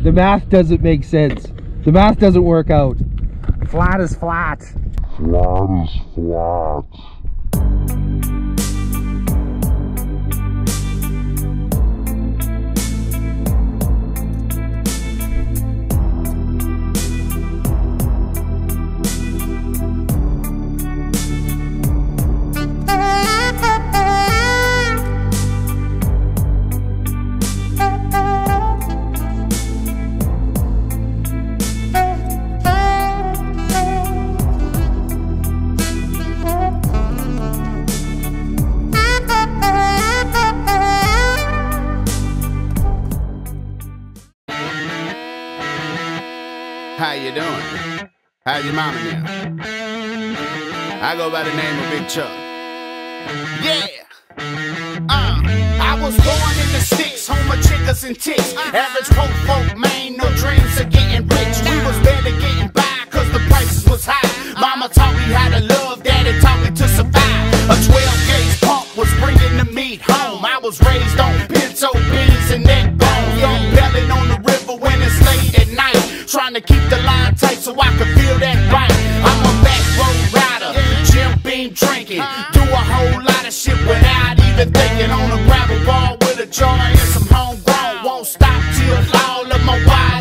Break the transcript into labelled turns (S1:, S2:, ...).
S1: The math doesn't make sense. The math doesn't work out. Flat is flat.
S2: Flat is flat.
S3: How you doing? How's your mama now? I go by the name of Big Chuck. Yeah! I was born in the sticks, home of chickers and ticks. Average poor folk, man, no dreams of getting rich. We was barely getting by, cause the prices was high. Mama taught me how to love, daddy taught me to survive. A 12-gauge pump was bringing the meat home. I was raised on pinto beans and neck bones. Young belling on the river when it's late at night, trying to keep the line tight so I can feel that bite. I'm a back road rider, Jim Beam drinking, do a whole lot of shit without even thinking. On a gravel ball with a jar and some homegrown, won't stop till all of my wild